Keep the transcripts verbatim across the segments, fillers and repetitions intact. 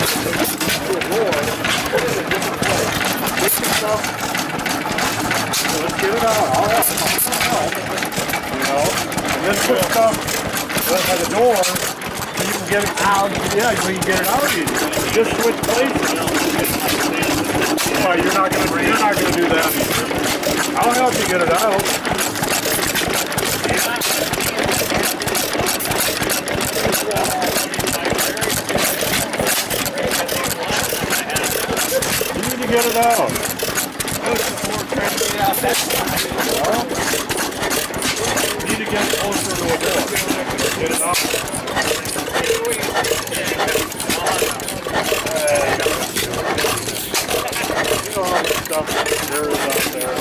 Let's get it out. All right. You know, and then put stuff by the door so you can get it out. Yeah, you can get it out easy. Just switch places. Well, you're not gonna you're not gonna do that either. I'll help you get it out. You need to get it out. Well, you need to get closer to a door. Get it out. You know how much stuff there is out there.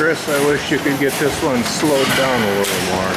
Chris, I wish you could get this one slowed down a little more.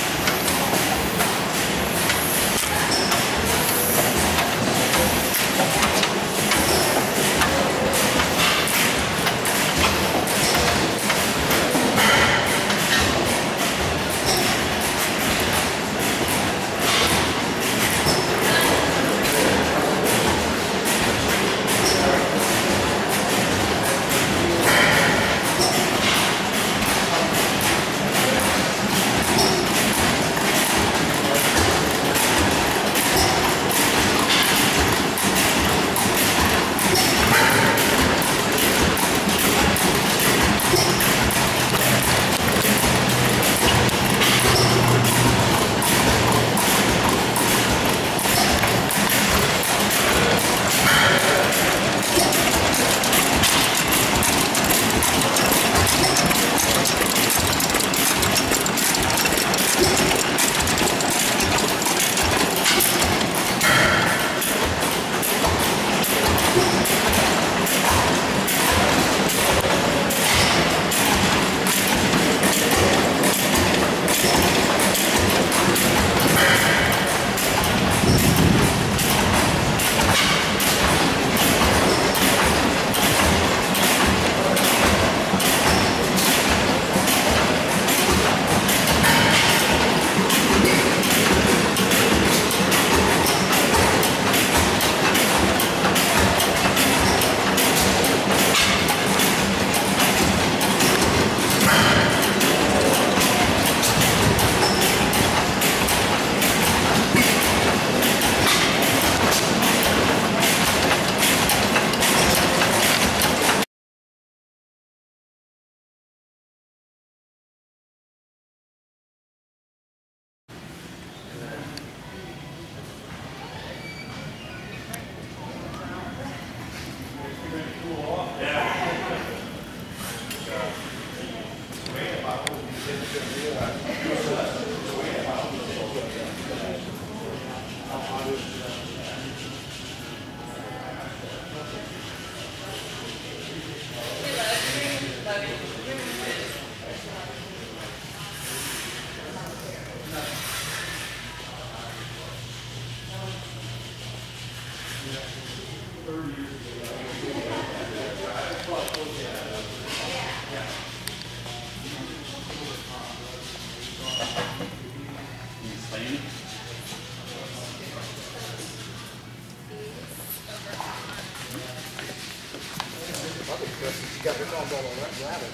You got this all going on that rabbit.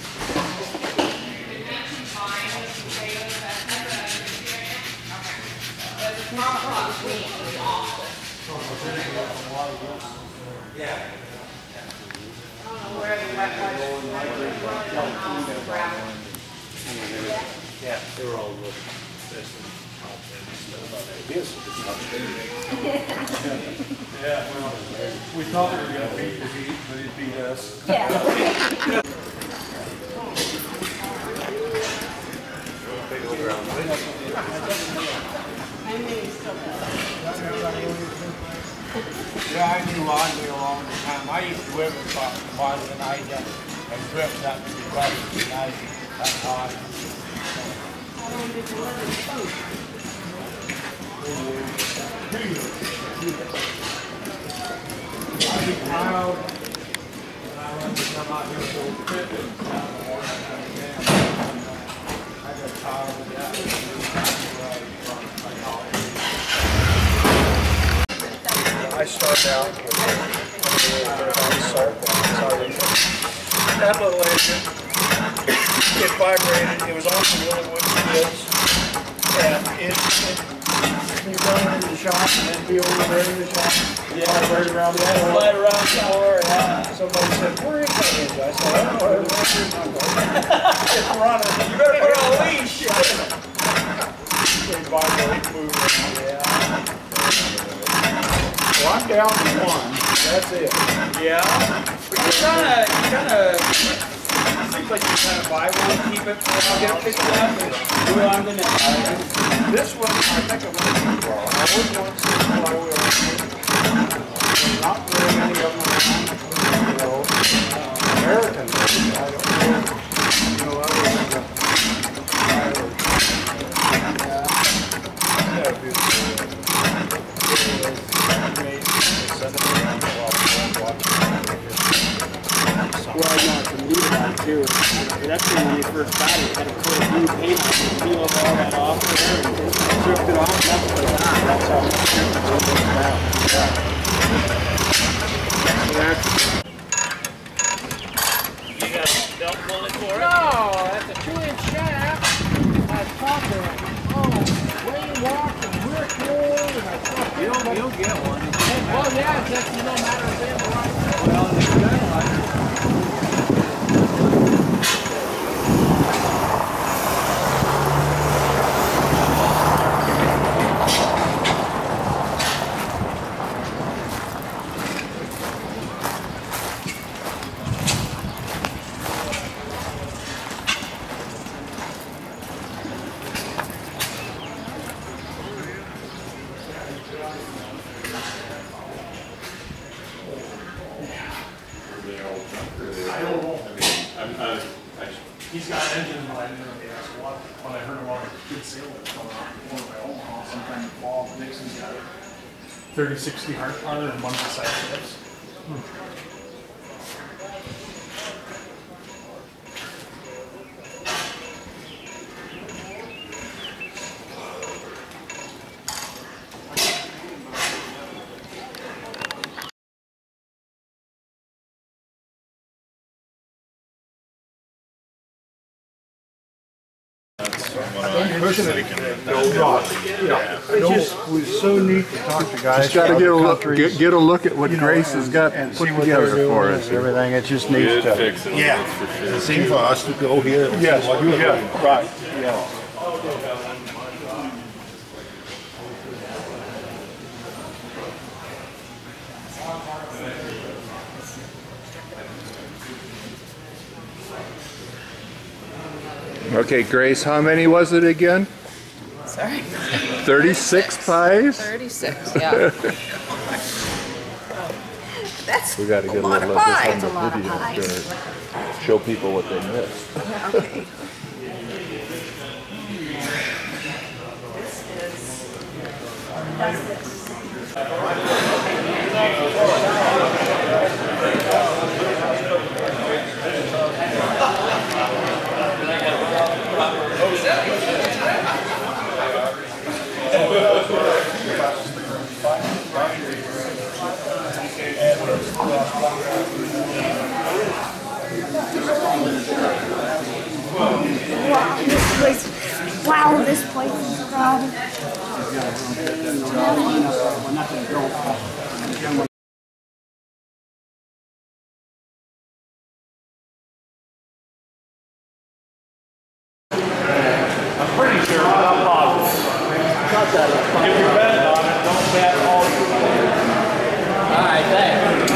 Yeah. I don't know where the wet yeah, they were all looking this and Yeah, well, we thought we were going to beat the heat, but it beat us. Yeah. Yeah, I knew Rodney a long time. I used to live in Boston, and I had drift up to the Boston, and I that's how I How long did you live in Boston? I was proud when I went to come out here for Pippin. I got tired of that. I started out with salt. That little engine, it vibrated. It was on some really wooden skids, and it, it you go into the shop and then be over there in the shop. Yeah, right around the floor. Right around the floor. Yeah. Somebody said, "Where is that engine?" I said, "I don't know. It's running. You better put on a leash." It vibrates, move around. Yeah. Well, I'm down to one. That's it. Yeah. But you kind of, you kind of, seems like you kind of buy one, keep it, and I'll get it picked up and do it on the next. This one, I think I'm going to keep it. I wouldn't want to see flywheel. There's not very many of them around. You know, uh, American, I don't know. Too. That's when we first got it, had to put a new paint on it, peel all that off there, and stripped it off. That's what it was. That's how it stripped it out. Yeah. So that's. You got a belt bullet for it? No, that's a two-inch shaft. I thought that. Oh, way walk and brick roll, and I thought. You'll, you'll get one. Well, yeah, it's just no matter if they have the right. Well, it's good. He's got engines, but I didn't know if he asked what. When I heard a lot of good sailors coming off one of my own house sometime in the fall, Nixon's got it. thirty sixty hard punter and a bunch of side ships. Hmm. It just was so neat to talk to guys. Just got to get a look, get, get a look at what you know, Grace and, has got and put see what together they're doing for and us. everything. It's just neat Good to. fixing, Yeah. that's for sure. Same for us to go here. Yes. While you were Yeah. going. Right. Yeah. Okay, Grace, how many was it again? Sorry. thirty-six pies? thirty-six, yeah. That's We got to get a lot little of of pies. this on the video to show people what they missed. Okay. Wow, this place, wow, this place is crowded. I'm pretty sure, but I'm positive. If you're betting on it, don't bet all your All right, thanks.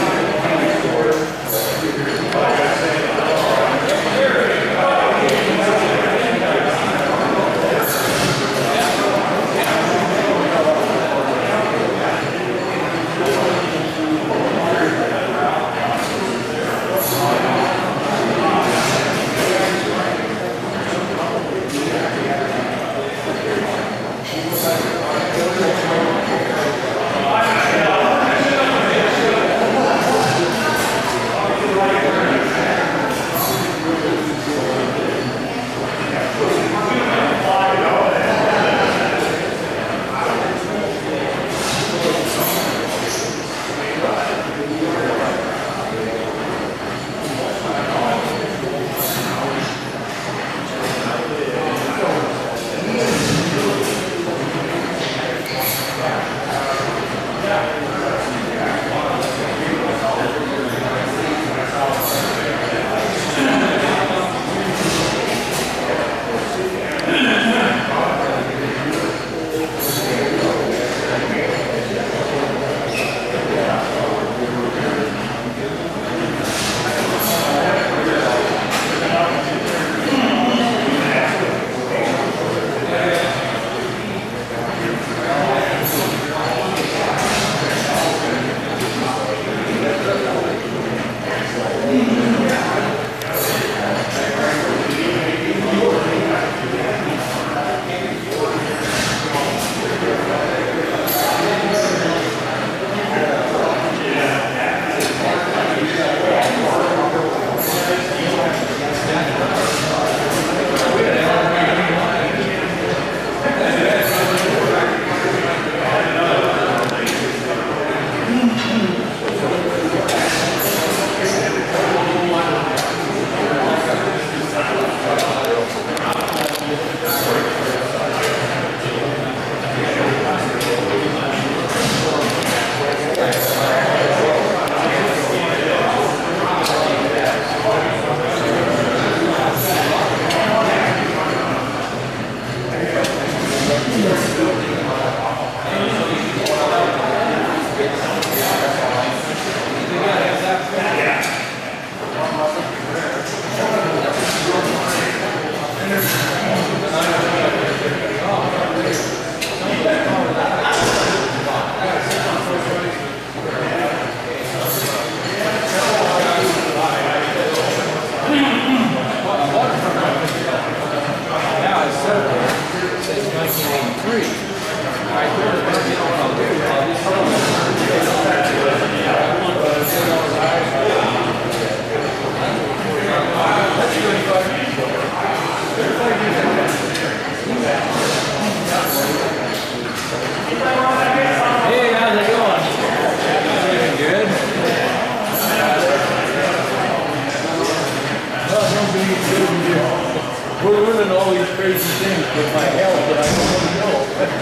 it, I don't want to know.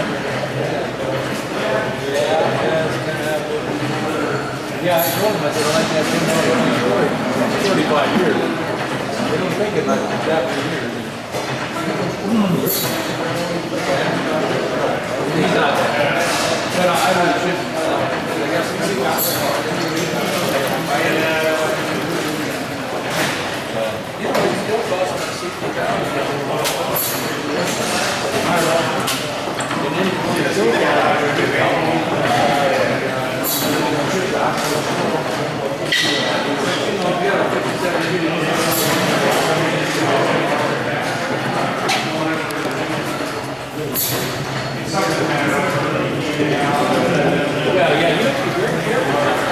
Yeah, I told him, I said, I like that thing for thirty-five years. They don't think it like that many years. He's not there. But I really shouldn't. I guess he's got you know, he's still costing us sixty thousand dollars. And then he's still yeah, yeah, you have to be very careful.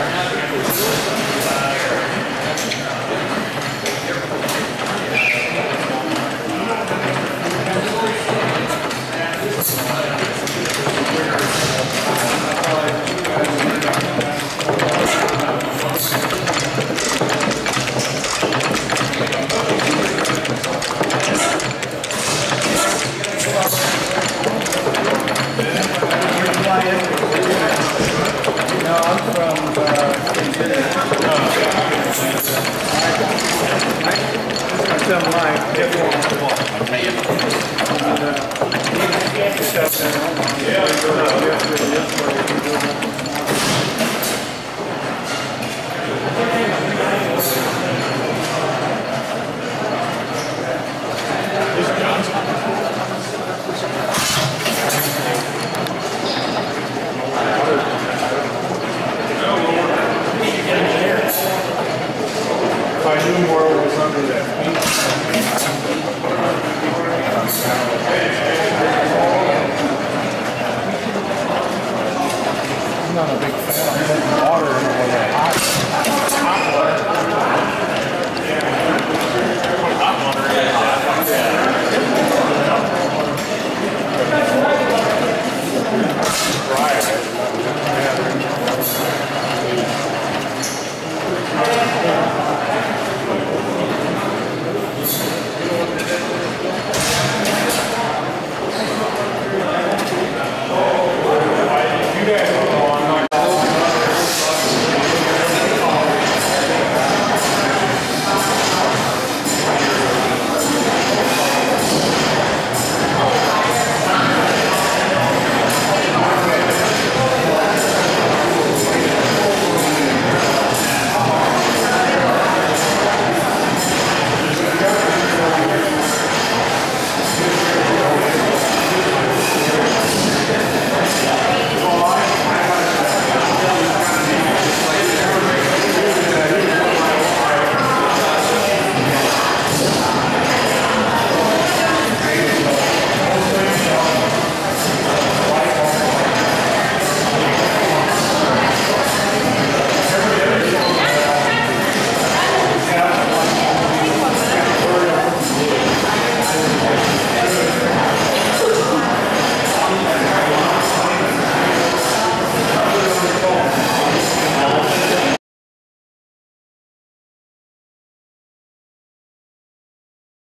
No, I'm from uh, I tell mine, get one. Yeah.